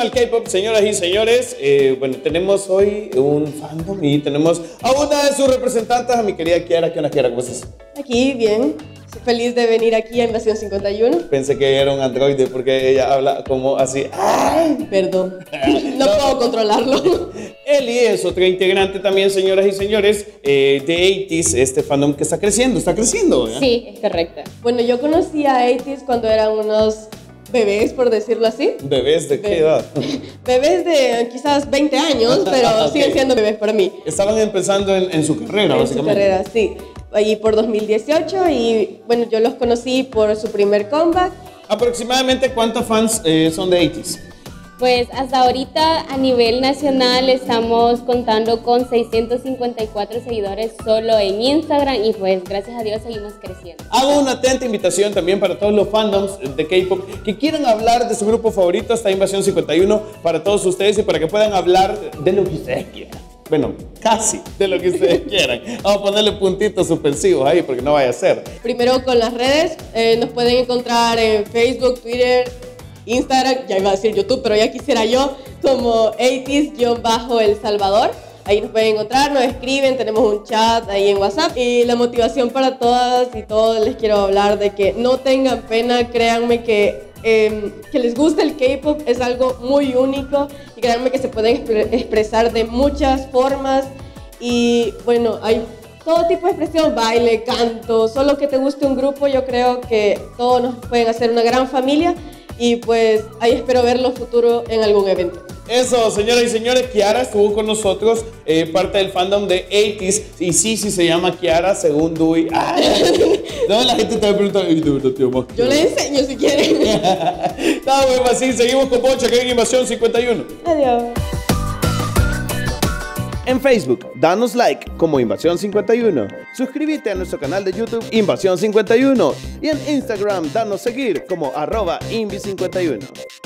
al K-pop, señoras y señores. Bueno, tenemos hoy un fandom y tenemos a una de sus representantes, a mi querida Kiara. ¿Qué onda, Kiara? ¿Cómo estás? Aquí, bien. Estoy feliz de venir aquí a Invasión 51. Pensé que era un androide porque ella habla como así. ¡Ay! Perdón, no puedo controlarlo. Eli es otra integrante también, señoras y señores, de 80s, este fandom que está creciendo, ¿verdad? Sí, es correcto. Bueno, yo conocí a 80s cuando eran unos bebés, por decirlo así. ¿Bebés de qué edad? Bebés de quizás 20 años, pero Okay. siguen siendo bebés para mí. Estaban empezando en su carrera, En su básicamente. carrera, sí. Ahí por 2018 y bueno, yo los conocí por su primer comeback. ¿Aproximadamente cuántos fans son de 80s? Pues hasta ahorita a nivel nacional estamos contando con 654 seguidores solo en Instagram y pues gracias a Dios seguimos creciendo. Hago una atenta invitación también para todos los fandoms de K-pop que quieran hablar de su grupo favorito hasta Invasión 51 para todos ustedes y para que puedan hablar de lo que ustedes quieran. Bueno, casi de lo que ustedes quieran. Vamos a ponerle puntitos suspensivos ahí porque no vaya a ser. Primero con las redes, nos pueden encontrar en Facebook, Twitter, Instagram, ya iba a decir YouTube, pero ya quisiera yo, como 80s-El Salvador. Ahí nos pueden encontrar, nos escriben, tenemos un chat ahí en WhatsApp. Y la motivación para todas y todos les quiero hablar de que no tengan pena, créanme que les guste el K-pop es algo muy único y créanme que se pueden expresar de muchas formas y bueno, hay todo tipo de expresión, baile, canto, solo que te guste un grupo, yo creo que todos nos pueden hacer una gran familia y pues ahí espero verlo futuro en algún evento. Eso, señoras y señores, Kiara estuvo con nosotros, parte del fandom de 80s. Y sí, se llama Kiara, según Dewey. No, la gente te va a preguntar, ¿y de verdad te llamas Kiara? Yo le enseño si quieren. No, bueno, así, seguimos con Poncho, que hay en Invasión 51. Adiós. En Facebook, danos like como Invasión 51. Suscríbete a nuestro canal de YouTube Invasión 51. Y en Instagram, danos seguir como @Invi51.